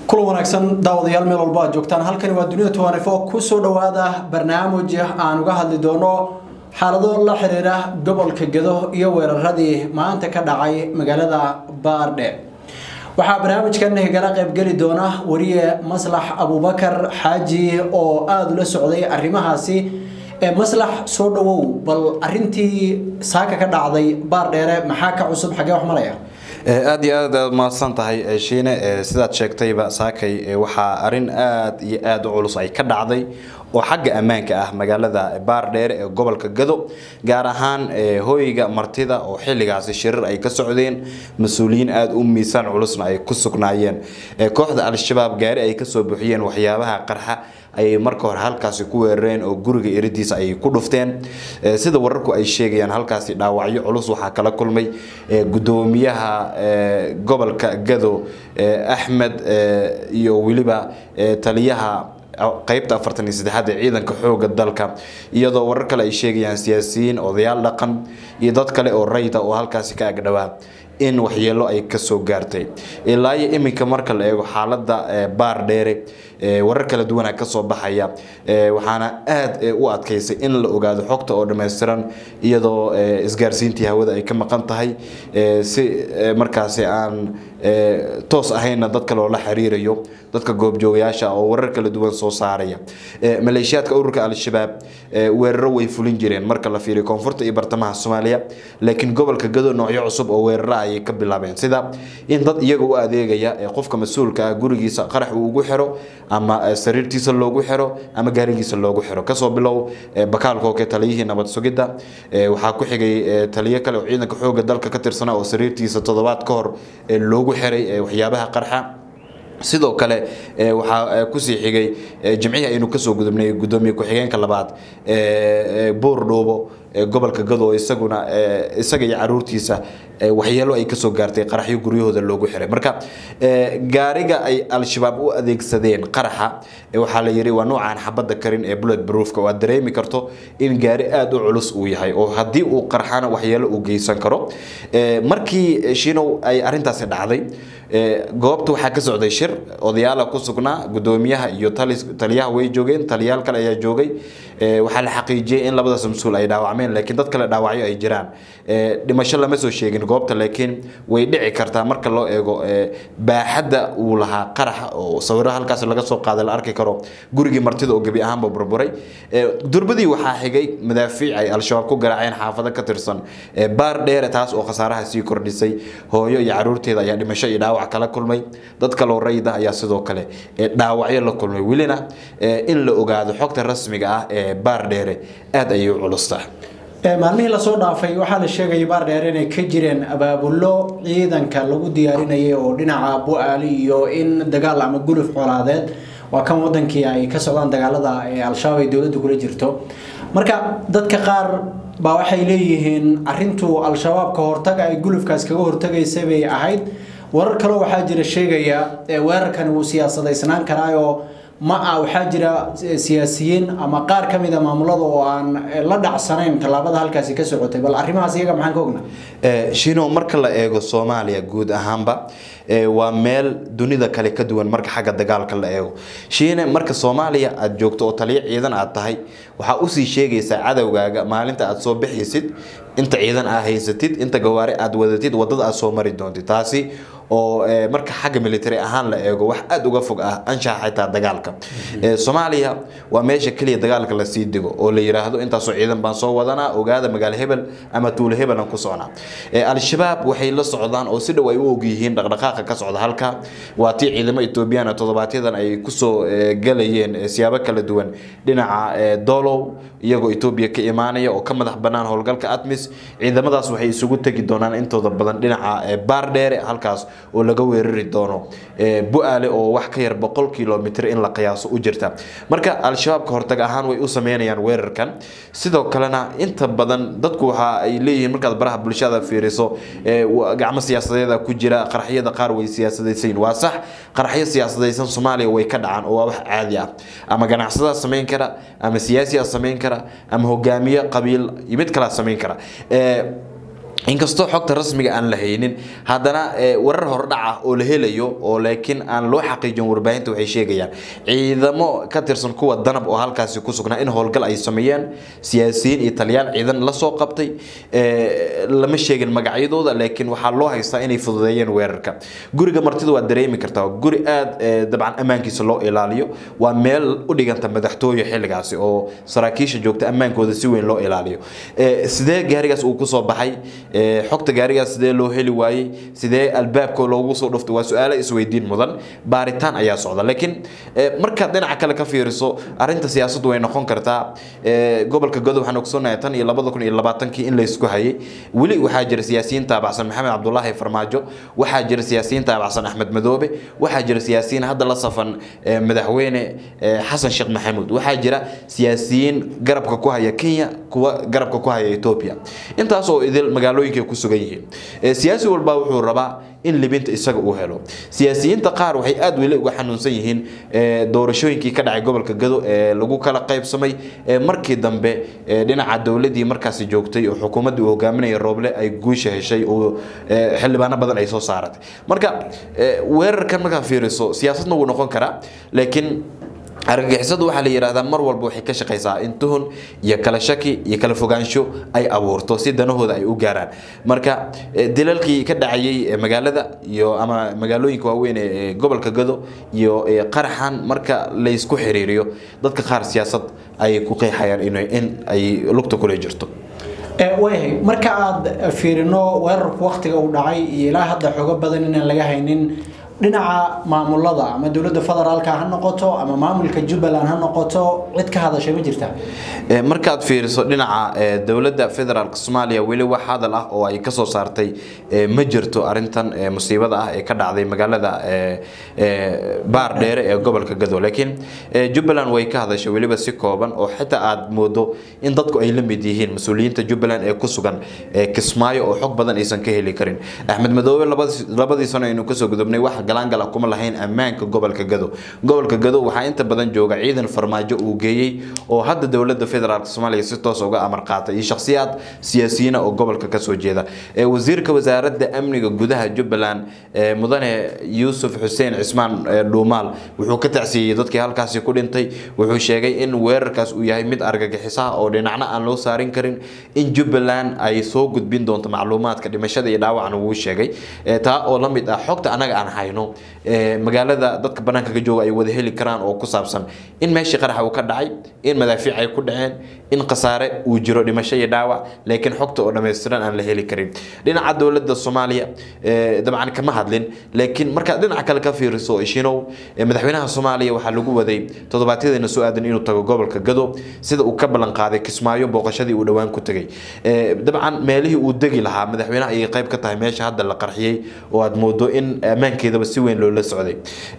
كل وناكسن داوديال meel walba aad joogtaan halkani waa dunida 24 ku soo dhawaada barnaamij aan uga hadli doono xaalado la xiriira gobolka Gedo iyo weeraradii maanta ka dhacay magaalada Baardhe waxa barnaamijkan igala qayb gali doona wariye Maslax Abubakar Xaaji oo aad la socday arrimahaasi Maslax soo dhawow bal arintii saaka ka dhacday Baardheere maxaa ka cusub xagee wax maraya aad iyo aad ma santahay shiine sidaad sheegtayba saakay waxa arin aad iyo aad u culus ay ka dhacday oo xagga amaanka ah magaalada Baardheere ee gobolka Gedo gaar ahaan hooyiga martida oo xilligaas shirar ay ka socdeen mas'uuliyiin aad u miisaan culusna ay ku sugnaayeen kooxda al-shabaab gaari ay ka soo buuxiyeen waxyaabaha qarxa ay marka hore halkaas ku weerareen oo guriga iridiisa ay ku dhufteen sida wararku ay sheegayaan halkaas dhaawacyo culus waxa kala kulmay gudoomiyaha gobolka Gedo Ahmed iyo waliba taliyaha qaybta 43 ciidanka xooga dalka iyadoo warar kale ay sheegayaan siyaasiyiin odayaal dhaqan iyo dad kale oo rayda oo halkaas ka agdhawaa in waxyeelo ay ka soo gaartay ilaa iminka marka la eego xaaladda Baardheere warar kala duwan ka soo baxaya waxaana aad u adkaysay in la ogaado xogta oo dhameystiran iyadoo isgaarsiintii hawada ay ka maqan tahay si markaas aan toos ahayna dadka loo la xiriirayo dadka goobjoogayaasha oo warar kala duwan soo saaraya maleeshiyaadka ururka al-shabaab weeraro way fulin jireen marka la fiiriyo koonfurta iyo bartamaha Soomaaliya laakiin gobolka Gedo noocyo cusub oo weeraro ay ka bilaabeen sida in dad iyaga u adeegaya qofka mas'uulka ah gurigiisa qarax uu ugu xiro ama sariirtiisa loogu xiro ama gaarigiisa loogu xiro kasoo bilow bakaalka oo taliyihii nabad sugidda waxa ku xigay taliye kale oo ciidanka xooga dalka ka tirsan oo sariirtiisa toddobaad ka hor loogu xiray waxyaabaha qarxa sidoo kale waxa ku sii xigay jimciga aynu ka soo gudubnay gudoomiye ku xigeenka labaad Boordhoobo gobolka Gedo isaguna isaga iyo caruurtiisa waxyeelo ay ka soo gaartay qaraxyo guryahooda loogu xiray marka gaariga ay al-shabaab u adeegsadeen qaraxa waxa la yiri waa noocan xabada karin ee bullet proof-ka oo dareemi karto in gaari aad u culus uu yahay oo hadii uu qarxana waxyeelo u geysan karo markii shiinow ay arintaas dhacday goobta waxa ka socday shir odayaal ku sugnaa gudoomiyaha iyo taliyaha way joogeen taliyaal kale ayaa joogay waxa la xaqiijiyay in labadaas mas'uul ay dhaawacmeen laakiin dad kale dhaawacyo ay jiraan dhimasho lama soo sheegin goobta laakiin way dhici kartaa marka loo eego baaxadda uu lahaa qarax oo sawiro halkaas laga soo qaaday la arki karo gurigii martida oo gabi ahaanba burburay durbadii waxa xigay madaafiic ay al-shabaab ku garaaceen xaafado ka tirsan Baardheere taas oo khasaaraha sii kordhisay hooyo iyo caruurteeda ayaa dhimasho iyo dhaawac kala kulmay dad kale oo rayda ayaa sidoo kale dhaawacyo la kulmay wilina in la ogaado xogta rasmiga ah ee Baardheere aad ay u culusta maalmihii la soo dhaafay waxa la sheegay Baardheere inay ka jireen abaabulo ciidanka lagu diyaarinayay oo dhinaca Bu'aali iyo in dagaal ama guluf colaadeed waa kan wadankii ay ka socdaan dagaalada al-shabaab ay dawladdu kula jirto marka dadka qaar baa waxay leeyihiin arintu al-shabaab ka hortag ay gulufkaas kaga hortagaysay bay ahayd warar kale waxa jira sheegaya weerarkan uu siyaasadeysnaan karaayo ma waxa jira siyaasiyiin ama qaar kamid ah maamulada oo aan la dhacsanayn talaabada halkaas ka socotay bal arrimahaas iyaga maxaan ka ognaa shiino marka la eego Soomaaliya guud ahaanba waa meel dunida kale ka duwan marka xagga dagaalka la eego shiine marka Soomaaliya aad joogto oo taliye ciidan aad tahay waxa uu sii sheegaysaa cadawgaaga maalinta aad soo bixisid inta ciidan aad haysatid inta gawaari aad wadatid wadada aad soo mari doontid taasi oo marka xagga military ahaan la eego wax aad uga fog ah anshaxa xitaa dagaalka Soomaaliya waa meesha kaliya dagaalka la sii digo oo la yiraahdo inta soo ciidan baan soo wadana ogaada magaal hebel ama tuulo hebel aan ku socnaa al-shabaab waxay la socdaan oo si dhaw ay u og yihiin dhaqdhaqaaqa ka socda halka waa tii ciidamada Ethiopian toddobaadyada ay ku soo galayeen siyaabo kala duwan dhinaca Dolow iyagoo Ethiopia ka imaanaya oo ka madax banaan howlgalka ATMIS ciidamadaas waxay isugu tagi doonaan intooda badan dhinaca Baardheere halkaas oo laga weerari doono Bu'aale oo wax ka yar 100 kilomitir in la qiyaaso u jirta marka al-shabaab ka hortag ahaan way u sameeyaan weerarkan sidoo kalena inta badan dadku waxa ay leeyihiin marka baraha bulshada fiiriso gacmo siyaasadeed ku jira qaraxyada qaar way siyaasadeysan waa sax qaraxyo siyaasadeysan Soomaaliya way ka dhacaan oo wax caadi ah ama ganacsada sameyn kara ama siyaasi sameyn kara ama hogaamiye qabiil mid kala sameyn kara inkastoo xogta rasmiga aan la haynin haddana warar hordhaca oo la helayo oo laakiin aan loo xaqiijin warbaahinta waxay sheegayaan ciidamo ka tirsan kuwa danab oo halkaasi ku sugnaa in howlgal ay sameeyeen siyaasiyiin iyo taliyaan ciidan la soo qabtay lama sheegin magacyadooda laakiin waxaa loo haystaa inay fududeeyeen weerarka guriga martida waa dareemi kartaa guri aad dabcan amaankiisa loo ilaaliyo waa meel u dhiganta madaxtooyo xilligaasi oo saraakiisha joogta amaankooda si weyn loo ilaaliyo sidee gaarigaas uu ku soo baxay xogta gaarigaas sidee loo heli waayay sidee albaabka loogu soo dhuftay waa su'aalo isweydiin mudan baaritaan ayaa socda laakiin marka dhinaca kale ka fiiriso arinta siyaasaddu way noqon kartaa gobolka Gadow waxaan ogsoonahay tan iyo 2020 in la isku hayay wali waxaa jira siyaasiyiin taabacsan Maxamed Cabdullaahi Farmaajo waxaa jira siyaasiyiin taabacsan Axmed Madoobe waxaa jira siyaasiyiin hadda la safan madaxweyne Xasan Sheekh Maxamuud waxaa jira siyaasiyiin garabka ku haya Kenya kuwa garabka ku haya Ethiopia intaas oo idil magaalooyinka ku sugan yihiin siyaasi walba wuxuu rabaa in libinta isaga uu helo siyaasiyiinta qaar waxay aad weli uga xanuunsan yihiin doorashooyinkii ka dhacay gobolka Gadow ee lagu kala qaybsamay markii dambe dhinaca dawladii markaas joogtay oo xukuumaddu uu hogaaminayay Rooble ay guusha heshay oo xildhibaano badan ay soo saaratay marka weerarkan marka fiiriso siyaasadna uu noqon kara laakiin argagixisadu waxa la yiraahdaa mar walba waxay ka shaqeysaa in tuhun iyo kala shaki iyo kala fogaansho ay abuurto si danahooda ay u gaaraan marka dilalkii ka dhacayay magaalada iyo ama magaalooyinka waaweyn ee gobolka Gadow iyo qaraxan marka la isku xiriiriyo dadka qaar siyaasad ay ku qeexayaan in ay lugta kula jirto way marka aad fiirino weerarka waqtiga uu dhacay ilaa hadda xogo badan in laga haynin dhinaca maamulada ama dawladda federaalka ha noqoto ama maamulka Jubbaland ha noqoto cid ka hadashay ma jirtaa marka aad fiiriso dhinaca dawladda federaalka Soomaaliya wali wax hadal ah oo ay ka soo saartay ma jirto arintan musiibada ah ee ka dhacday magaalada Baardheere ee gobolka Gadow laakiin Jubbaland way ka hadashay waliba si kooban oo xitaa aad moodo in dadku ay la mid yihiin mas'uuliyiinta Jubbaland ee ku sugan Kismaayo oo xog badan aysan ka heli karin Axmed Madoobe labadii sano inuu ka soo gudubnay wax galaan kuma lahayn ammaanka gobolka Gadow waxa inta badan jooga ciidan Farmaajo uu geeyay oo hadda dawladda federaalka Soomaaliya si toos uga amar qaatay iyo shakhsiyaad siyaasiyiin oo gobolka ka soo jeeda wasiirka wasaaradda amniga gudaha Jubbaland mudane Yuusuf Xuseen Cismaan Dhuumaal wuxuu ka tacsiyay dadkii halkaas ku dhintay wuxuu sheegay in weerarkaas uu yahay mid argagixis ah oo dhinacna aan loo saarin karin in Jubbaland ay soo gudbin doonto macluumaadka dhimashada iyo dhaawacna uu sheegay taa oo la mid ah xogta anaga aan hayno magaalada dadka banaanka ka jooga ay wada heli karaan oo ku saabsan in meeshii qarax uu ka dhacay in madaafiic ay ku dhaceen in qasaare uu jiro dhimasho iyo dhaawac laakiin xogta oo dhameystiran aan la heli karin dhinaca dawladda Soomaaliya dabcan kama hadlin laakiin marka dhinaca kale ka fiiriso ishinow madaxweynaha Soomaaliya waxa lagu waday toddobaadkeedina soo aadan inuu tago gobolka Gadow sida uu ka balan qaaday Kismaayo booqashadii uu dhawaan ku tagay dabcan meelihii uu degi lahaa madaxweynaha ay qayb ka tahay meesha hadda la qarxiyay oo aad moodo in amaankeeda si weyn loo la socday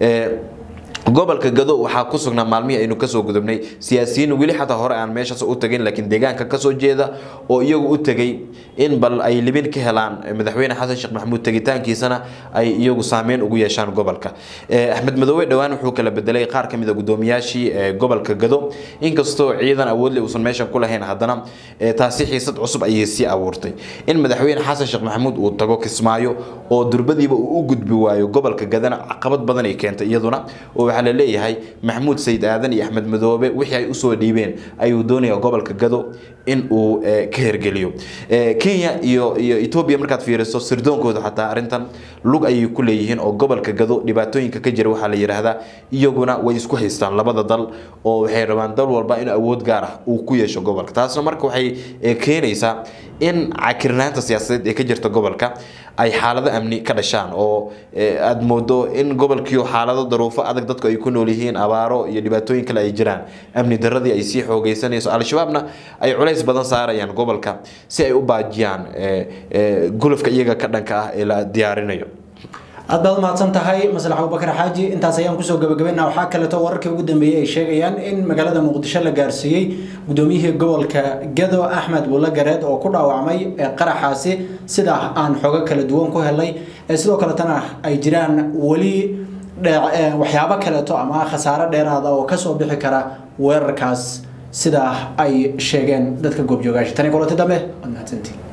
gobolka Gadow waxa ku sugnaa maalmihii aynu ka soo gudubnay siyaasiyiin wili xataa hore aan meeshaas u tagin laakiin deegaanka ka soo jeeda oo iyagu u tagay in bal ay libin ka helaan madaxweyne Xasan Sheekh Maxamuud tagitaankiisana ay iyagu saameyn ugu yeeshaan gobolka Axmed Madoobe dhawaan wuxuu kala bedelay qaar ka mid ah gudoomiyaashii gobolka Gadow inkastoo ciidan awood leh uusan meesha ku lahayn haddana taasi xiisad cusub ay si abuurtay in madaxweyne Xasan Sheekh Maxamuud uu tago Kismaayo oo durbadiiba uu u gudbi waayo gobolka Gadana caqabad badan ay keentay iyaduna oo waxa la leeyahay Maxamuud Sayid Aadan iyo Axmed Madoobe wixii ay u soo dhiibeen ayuu doonayaa gobolka Gadow in uu ka hergeliyo Kenya iyo Ethiopia markaad fiiriso sirdoonkooda xataa arintan lug ay ku leeyihiin oo gobolka Gadow dhibaatooyinka ka jira waxa la yiraahdaa iyaguna way isku haystaan labada dal oo waxay rabaan dal walba in awood gaar ah uu ku yeesho gobolka taasna marka waxay keenaysaa in cakirnaanta siyaasadeed ee ka jirta gobolka ay xaalado amni ka dhashaan oo aad moodo in gobolkiyo xaalado daruufo adag dadku ay ku nool yihiin abaaro iyo dhibaatooyin kale ay jiraan amni daradii ay sii xoogeysanayso al-shabaabna ay culays badan saarayaan gobolka si ay u baajiyaan gulufka iyaga ka dhanka ah ee la diyaarinayo aad baad mahadsan tahay Maslax Abubakar Xaaji intaas ayaan ku soo gabagabeynaa waxa kale oo wararkii ugu dambeeyay ay sheegayaan in magaalada Muqdisho la gaarsiiyay gudoomiyihii gobolka Gadow Axmed Bulla Gareed oo ku dhaawacmay qaraxaasi sida aan xogo kala duwan ku helay sidoo kale tan ay jiraan wali waxyaabo kale oo ama khasaare dheeraad ah oo ka soo bixi kara weerarkaas sida ay sheegeen dadka goobjoogaasha tani kulanta dambe